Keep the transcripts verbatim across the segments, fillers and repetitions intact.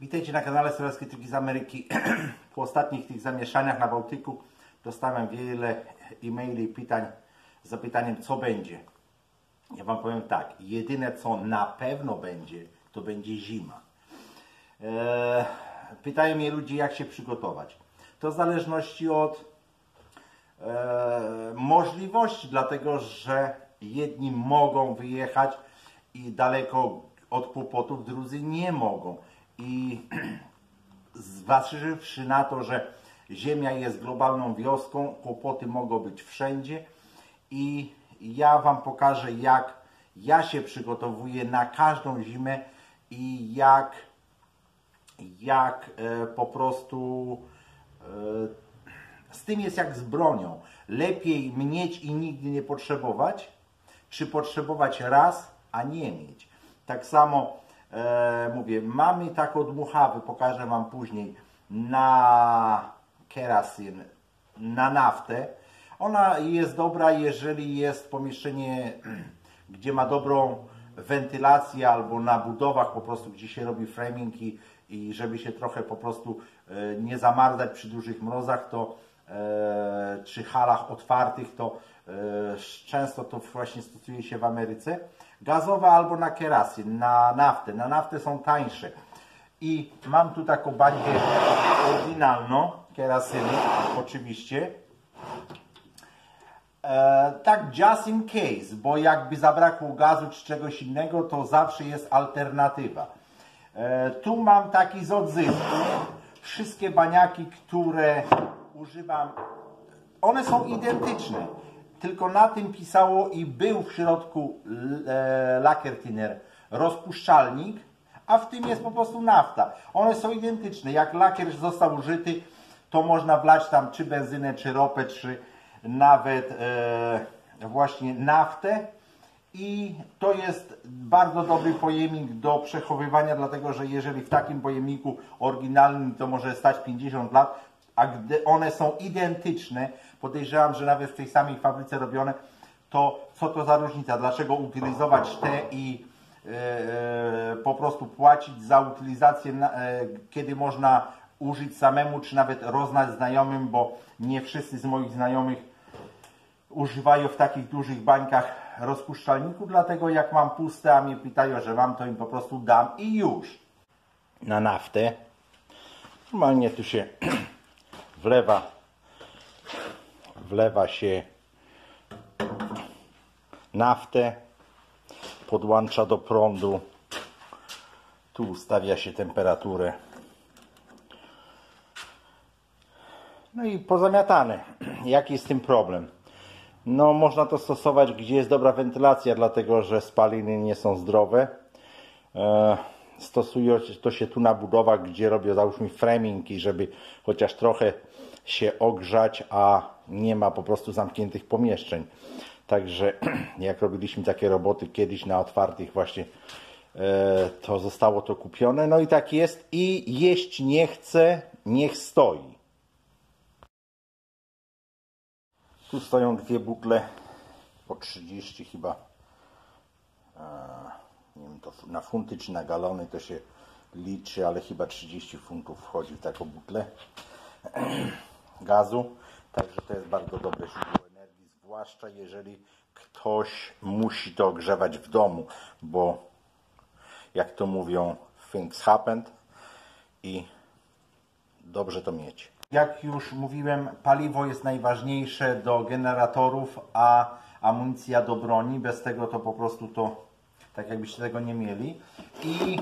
Witajcie na kanale Strzeleckie Triki z Ameryki. Po ostatnich tych zamieszaniach na Bałtyku dostałem wiele e-maili i pytań z zapytaniem, co będzie. Ja Wam powiem tak, jedyne co na pewno będzie, to będzie zima. Eee, pytają mnie ludzie, jak się przygotować. To w zależności od e, możliwości, dlatego że jedni mogą wyjechać i daleko od kłopotów, drudzy nie mogą. I zważywszy na to, że Ziemia jest globalną wioską, kłopoty mogą być wszędzie i ja Wam pokażę, jak ja się przygotowuję na każdą zimę i jak, jak e, po prostu e, z tym jest jak z bronią. Lepiej mieć i nigdy nie potrzebować, czy potrzebować raz, a nie mieć. Tak samo E, mówię, mamy taką dmuchawę, pokażę Wam później, na kerosyn, na naftę. Ona jest dobra, jeżeli jest pomieszczenie, gdzie ma dobrą wentylację, albo na budowach po prostu, gdzie się robi framing i, i żeby się trochę po prostu e, nie zamarzać przy dużych mrozach, to e, czy halach otwartych, to e, często to właśnie stosuje się w Ameryce. Gazowa albo na kerosyn, na naftę. Na naftę są tańsze. I mam tu taką bańkę oryginalną, kerosynu oczywiście. E, tak just in case, bo jakby zabrakło gazu czy czegoś innego, to zawsze jest alternatywa. E, tu mam taki z odzysku. Wszystkie baniaki, które używam, one są identyczne. Tylko na tym pisało i był w środku e, lakier thinner, rozpuszczalnik, a w tym jest po prostu nafta. One są identyczne. Jak lakier został użyty, to można wlać tam czy benzynę, czy ropę, czy nawet e, właśnie naftę. I to jest bardzo dobry pojemnik do przechowywania, dlatego że jeżeli w takim pojemniku oryginalnym to może stać pięćdziesiąt lat, a gdy one są identyczne, podejrzewam, że nawet w tej samej fabryce robione, to co to za różnica? Dlaczego utylizować te i e, po prostu płacić za utylizację, na, e, kiedy można użyć samemu, czy nawet rozdać znajomym, bo nie wszyscy z moich znajomych używają w takich dużych bańkach rozpuszczalników, dlatego jak mam puste, a mnie pytają, że mam, to im po prostu dam i już. Na naftę normalnie tu się wlewa wlewa się naftę, podłącza do prądu, tu ustawia się temperaturę, no i pozamiatane. Jaki jest z tym problem? No można to stosować, gdzie jest dobra wentylacja, dlatego że spaliny nie są zdrowe. e, Stosuje to się tu na budowach, gdzie robię załóżmy framingi, żeby chociaż trochę się ogrzać, a nie ma po prostu zamkniętych pomieszczeń. Także jak robiliśmy takie roboty kiedyś na otwartych właśnie, e, to zostało to kupione. No i tak jest. I jeść nie chce, niech stoi. Tu stoją dwie butle po trzydzieści chyba. E, nie wiem, to na funty czy na galony to się liczy, ale chyba trzydzieści funtów wchodzi w taką butlę gazu. Także to jest bardzo dobre źródło energii, zwłaszcza jeżeli ktoś musi to ogrzewać w domu, bo jak to mówią, things happened i dobrze to mieć. Jak już mówiłem, paliwo jest najważniejsze do generatorów, a amunicja do broni. Bez tego to po prostu to tak jakbyście tego nie mieli. I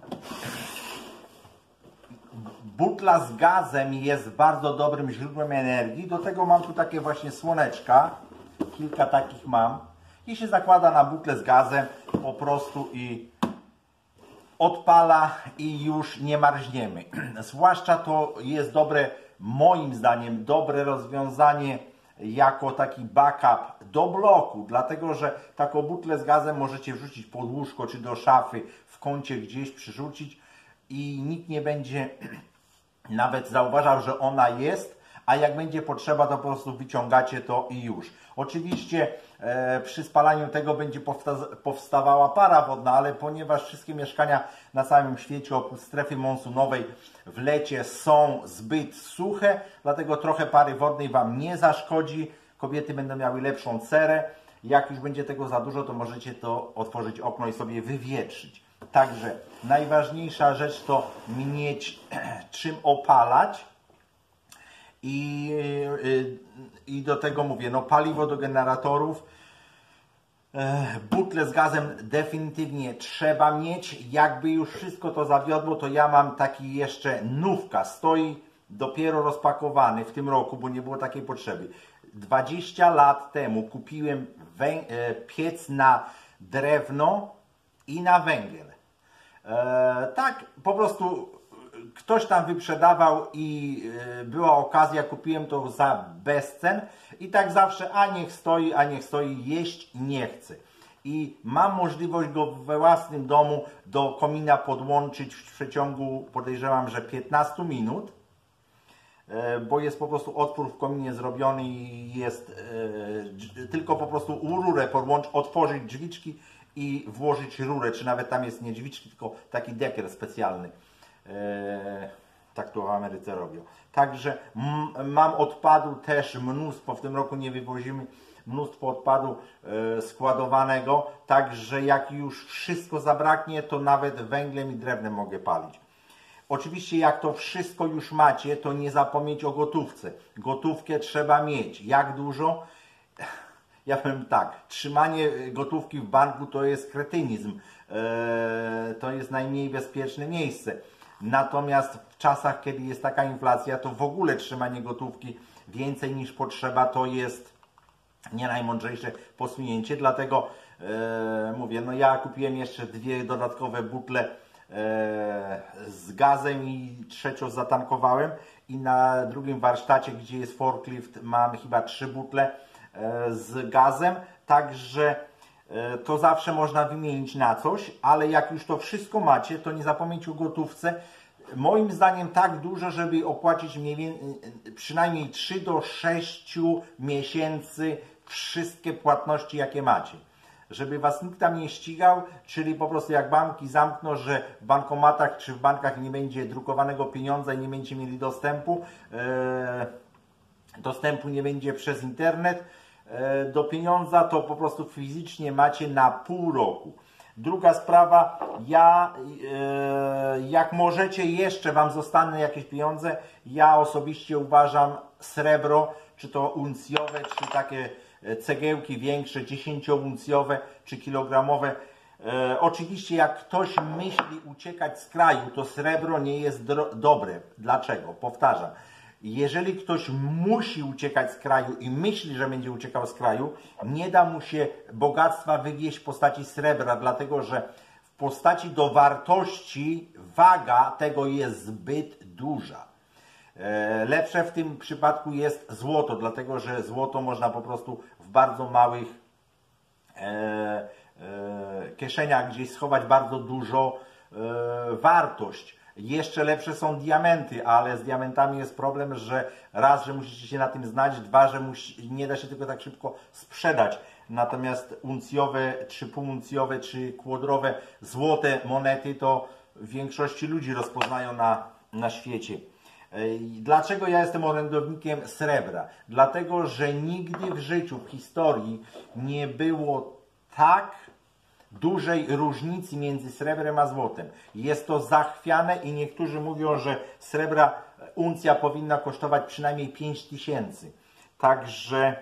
butla z gazem jest bardzo dobrym źródłem energii. Do tego mam tu takie właśnie słoneczka. Kilka takich mam. I się zakłada na butlę z gazem po prostu i odpala i już nie marzniemy. Zwłaszcza to jest dobre, moim zdaniem, dobre rozwiązanie jako taki backup do bloku. Dlatego, że taką butlę z gazem możecie wrzucić pod łóżko czy do szafy, w kącie gdzieś przyrzucić i nikt nie będzie nawet zauważał, że ona jest, a jak będzie potrzeba, to po prostu wyciągacie to i już. Oczywiście e, przy spalaniu tego będzie powstawała para wodna, ale ponieważ wszystkie mieszkania na całym świecie oprócz strefy monsunowej w lecie są zbyt suche, dlatego trochę pary wodnej Wam nie zaszkodzi. Kobiety będą miały lepszą cerę. Jak już będzie tego za dużo, to możecie to otworzyć okno i sobie wywietrzyć. Także najważniejsza rzecz to mieć czym opalać i, i do tego mówię, no paliwo do generatorów, butle z gazem definitywnie trzeba mieć. Jakby już wszystko to zawiodło, to ja mam taki jeszcze nówka, stoi dopiero rozpakowany w tym roku, bo nie było takiej potrzeby. dwadzieścia lat temu kupiłem piec na drewno i na węgiel. E, tak po prostu ktoś tam wyprzedawał i e, była okazja, kupiłem to za bezcen i tak zawsze, a niech stoi, a niech stoi, jeść nie chcę. I mam możliwość go we własnym domu do komina podłączyć w przeciągu, podejrzewam, że piętnastu minut. Bo jest po prostu otwór w kominie zrobiony i jest e, tylko po prostu u rurę podłącz, otworzyć drzwiczki i włożyć rurę, czy nawet tam jest nie drzwiczki, tylko taki dekier specjalny. E, tak to w Ameryce robią. Także m, mam odpadu też mnóstwo, w tym roku nie wywozimy mnóstwo odpadu e, składowanego, także jak już wszystko zabraknie, to nawet węglem i drewnem mogę palić. Oczywiście jak to wszystko już macie, to nie zapomnieć o gotówce. Gotówkę trzeba mieć. Jak dużo? Ja powiem tak, trzymanie gotówki w banku to jest kretynizm. Eee, to jest najmniej bezpieczne miejsce. Natomiast w czasach, kiedy jest taka inflacja, to w ogóle trzymanie gotówki więcej niż potrzeba to jest nie najmądrzejsze posunięcie. Dlatego e, mówię, no ja kupiłem jeszcze dwie dodatkowe butle z gazem i trzecią zatankowałem i na drugim warsztacie, gdzie jest forklift, mam chyba trzy butle z gazem, także to zawsze można wymienić na coś, ale jak już to wszystko macie, to nie zapomnijcie o gotówce. Moim zdaniem tak dużo, żeby opłacić przynajmniej trzy do sześciu miesięcy wszystkie płatności, jakie macie. Żeby Was nikt tam nie ścigał, czyli po prostu jak banki zamkną, że w bankomatach czy w bankach nie będzie drukowanego pieniądza i nie będziecie mieli dostępu, e, dostępu nie będzie przez internet e, do pieniądza, to po prostu fizycznie macie na pół roku. Druga sprawa, ja e, jak możecie jeszcze Wam zostaną jakieś pieniądze, ja osobiście uważam srebro, czy to uncjowe, czy takie cegiełki większe, dziesięciouncjowe czy kilogramowe. E, oczywiście jak ktoś myśli uciekać z kraju, to srebro nie jest dobre. Dlaczego? Powtarzam. Jeżeli ktoś musi uciekać z kraju i myśli, że będzie uciekał z kraju, nie da mu się bogactwa wywieźć w postaci srebra, dlatego że w postaci do wartości waga tego jest zbyt duża. Lepsze w tym przypadku jest złoto, dlatego że złoto można po prostu w bardzo małych e, e, kieszeniach gdzieś schować bardzo dużo e, wartość. Jeszcze lepsze są diamenty, ale z diamentami jest problem, że raz, że musicie się na tym znać, dwa, że musi, nie da się tego tak szybko sprzedać. Natomiast uncjowe, czy półuncjowe, czy kłodrowe złote monety to w większości ludzi rozpoznają na, na świecie. Dlaczego ja jestem orędownikiem srebra? Dlatego, że nigdy w życiu, w historii nie było tak dużej różnicy między srebrem a złotem. Jest to zachwiane i niektórzy mówią, że srebra uncja powinna kosztować przynajmniej pięć tysięcy. Także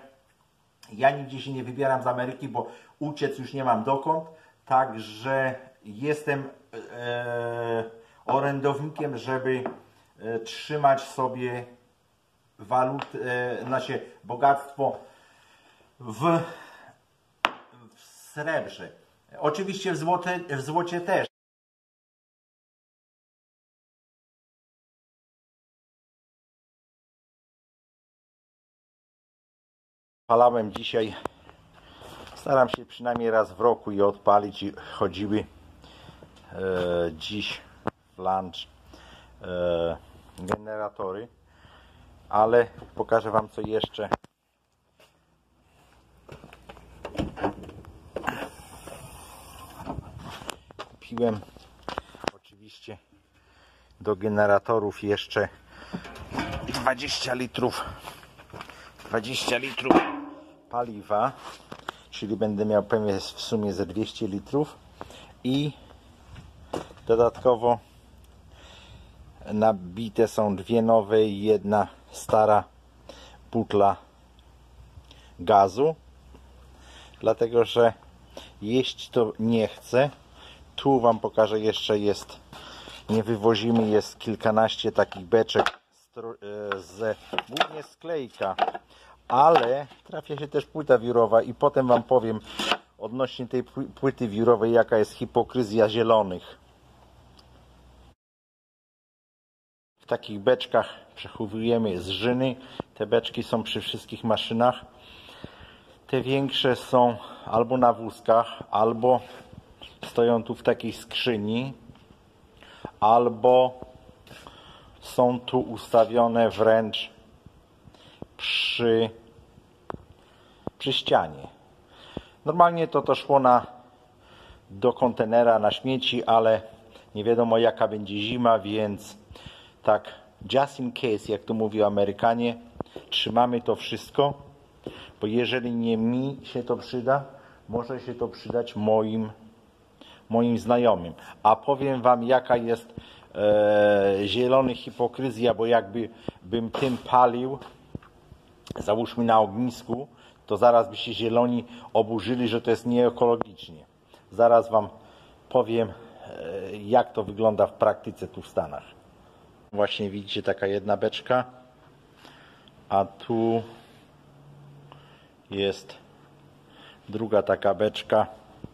ja nigdzie się nie wybieram z Ameryki, bo uciec już nie mam dokąd. Także jestem e, orędownikiem, żeby trzymać sobie walut, e, nasze bogactwo w, w srebrze. Oczywiście w, złote, w złocie też. Palałem dzisiaj, staram się przynajmniej raz w roku je odpalić i chodziły e, dziś w lunch e, generatory, ale pokażę Wam co jeszcze kupiłem oczywiście do generatorów jeszcze dwadzieścia litrów dwadzieścia litrów paliwa, czyli będę miał pewnie w sumie ze dwieście litrów i dodatkowo nabite są dwie nowe i jedna stara butla gazu, dlatego że jeść to nie chcę. Tu wam pokażę, jeszcze jest, nie wywozimy, jest kilkanaście takich beczek z, głównie sklejka, ale trafia się też płyta wiórowa i potem wam powiem odnośnie tej płyty wiórowej, jaka jest hipokryzja zielonych. W takich beczkach przechowujemy zżyny. Te beczki są przy wszystkich maszynach. Te większe są albo na wózkach, albo stoją tu w takiej skrzyni, albo są tu ustawione wręcz przy, przy ścianie. Normalnie to to szło na, do kontenera na śmieci, ale nie wiadomo jaka będzie zima, więc tak just in case, jak to mówią Amerykanie, trzymamy to wszystko, bo jeżeli nie mi się to przyda, może się to przydać moim, moim znajomym. A powiem wam, jaka jest e, zielony hipokryzja, bo jakby bym tym palił, załóżmy na ognisku, to zaraz by się zieloni oburzyli, że to jest nieekologicznie. Zaraz wam powiem, e, jak to wygląda w praktyce tu w Stanach. Właśnie widzicie, taka jedna beczka, a tu jest druga taka beczka.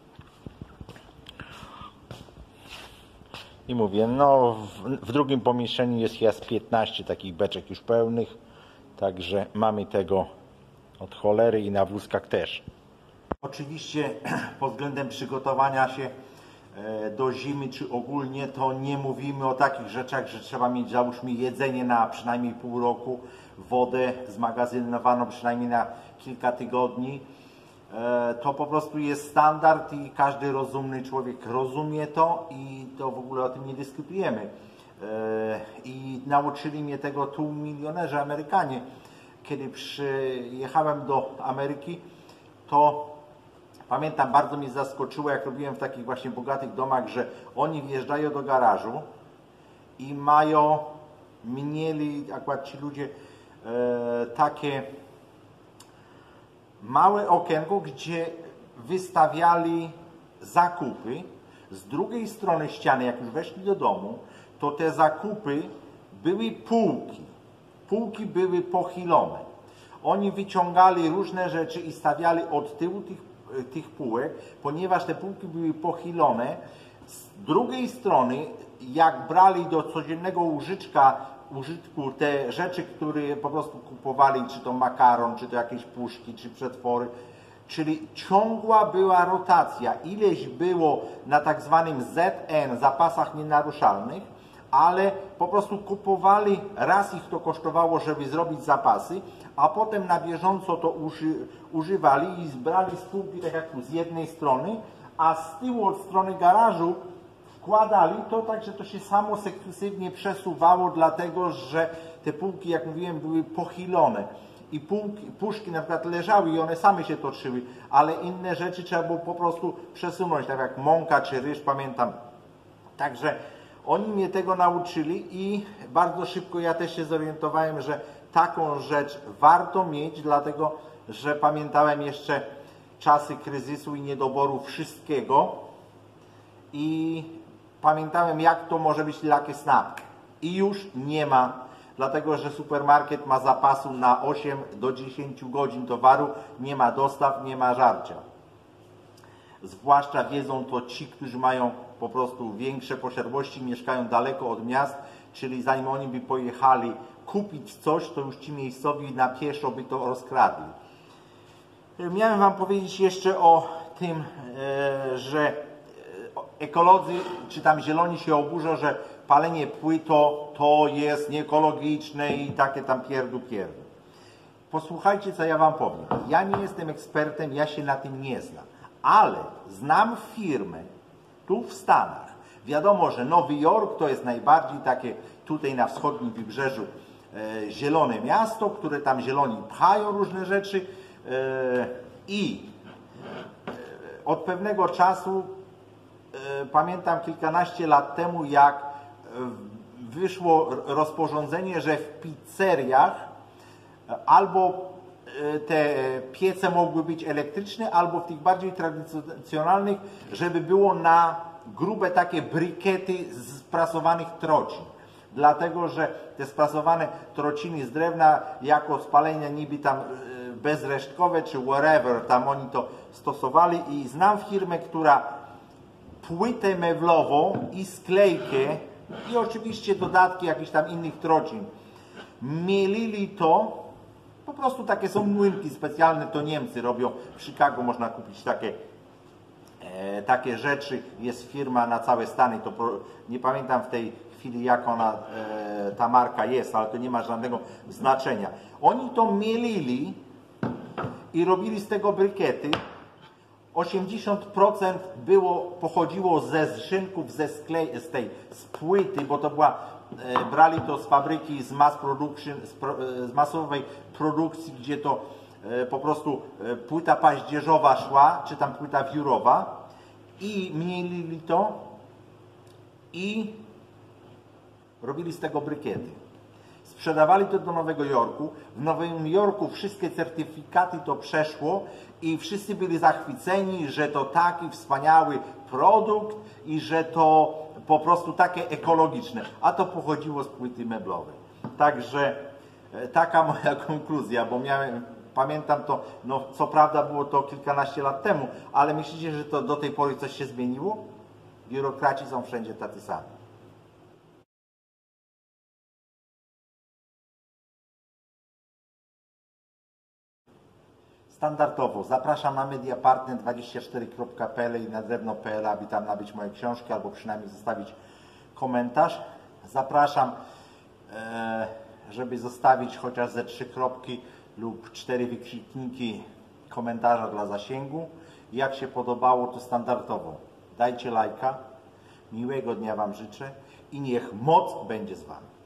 I mówię, no w, w drugim pomieszczeniu jest chyba piętnaście takich beczek już pełnych, także mamy tego od cholery i na wózkach też. Oczywiście pod względem przygotowania się do zimy, czy ogólnie, to nie mówimy o takich rzeczach, że trzeba mieć, załóżmy, jedzenie na przynajmniej pół roku, wodę zmagazynowaną przynajmniej na kilka tygodni. To po prostu jest standard i każdy rozumny człowiek rozumie to i to w ogóle o tym nie dyskutujemy. I nauczyli mnie tego tu milionerzy Amerykanie. Kiedy przyjechałem do Ameryki, to pamiętam, bardzo mnie zaskoczyło, jak robiłem w takich właśnie bogatych domach, że oni wjeżdżają do garażu i mają, mieli akurat ci ludzie e, takie małe okienko, gdzie wystawiali zakupy. Z drugiej strony ściany, jak już weszli do domu, to te zakupy były półki. Półki były pochylone. Oni wyciągali różne rzeczy i stawiali od tyłu tych tych półek, ponieważ te półki były pochylone. Z drugiej strony, jak brali do codziennego użytka, użytku te rzeczy, które po prostu kupowali, czy to makaron, czy to jakieś puszki, czy przetwory, czyli ciągła była rotacja. Ileś było na tak zwanym Z N, zapasach nienaruszalnych, ale po prostu kupowali, raz ich to kosztowało, żeby zrobić zapasy, a potem na bieżąco to uży, używali i zbrali z półki, tak jak tu, z jednej strony, a z tyłu od strony garażu wkładali to tak, że to się samo sukcesywnie przesuwało, dlatego że te półki, jak mówiłem, były pochylone. I półki, puszki na przykład leżały i one same się toczyły, ale inne rzeczy trzeba było po prostu przesunąć, tak jak mąka czy ryż, pamiętam. Także oni mnie tego nauczyli i bardzo szybko ja też się zorientowałem, że taką rzecz warto mieć, dlatego że pamiętałem jeszcze czasy kryzysu i niedoboru wszystkiego i pamiętałem, jak to może być lucky snap. I już nie ma, dlatego że supermarket ma zapasu na osiem do dziesięciu godzin towaru, nie ma dostaw, nie ma żarcia. Zwłaszcza wiedzą to ci, którzy mają po prostu większe posiadłości, mieszkają daleko od miast, czyli zanim oni by pojechali kupić coś, to już ci miejscowi na pieszo by to rozkradli. Miałem wam powiedzieć jeszcze o tym, że ekolodzy, czy tam zieloni się oburzą, że palenie płyto to jest nieekologiczne i takie tam pierdu pierdu. Posłuchajcie, co ja wam powiem. Ja nie jestem ekspertem, ja się na tym nie znam, ale znam firmę, tu w Stanach. Wiadomo, że Nowy Jork to jest najbardziej takie tutaj na wschodnim wybrzeżu e, zielone miasto, które tam zieloni pchają różne rzeczy e, i e, od pewnego czasu e, pamiętam kilkanaście lat temu, jak e, wyszło rozporządzenie, że w pizzeriach albo te piece mogły być elektryczne, albo w tych bardziej tradycjonalnych, żeby było na grube takie brykiety z prasowanych trocin. Dlatego, że te sprasowane trociny z drewna jako spalenia niby tam bezresztkowe czy whatever, tam oni to stosowali i znam firmę, która płytę mewlową i sklejkę i oczywiście dodatki jakichś tam innych trocin mielili to. Po prostu takie są młynki specjalne, to Niemcy robią. W Chicago można kupić takie, e, takie rzeczy. Jest firma na całe Stany. To pro, nie pamiętam w tej chwili, jak ona, e, ta marka jest, ale to nie ma żadnego znaczenia. Oni to mielili i robili z tego brykiety. osiemdziesiąt procent było, pochodziło ze zrzynków, ze sklej, z tej z płyty, bo to była brali to z fabryki, z mass production, z masowej produkcji, gdzie to po prostu płyta paździerzowa szła, czy tam płyta wiórowa i mielili to i robili z tego brykiety. Sprzedawali to do Nowego Jorku. W Nowym Jorku wszystkie certyfikaty to przeszło i wszyscy byli zachwyceni, że to taki wspaniały produkt i że to po prostu takie ekologiczne, a to pochodziło z płyty meblowej. Także taka moja konkluzja, bo miałem, pamiętam to, no co prawda było to kilkanaście lat temu, ale myślicie, że to do tej pory coś się zmieniło? Biurokraci są wszędzie tacy sami. Standardowo zapraszam na mediapartner dwadzieścia cztery kropka p l i na drewno kropka p l, aby tam nabyć moje książki albo przynajmniej zostawić komentarz. Zapraszam, żeby zostawić chociaż ze trzy kropki lub cztery wykrzykniki komentarza dla zasięgu. Jak się podobało, to standardowo dajcie lajka, miłego dnia Wam życzę i niech moc będzie z Wami.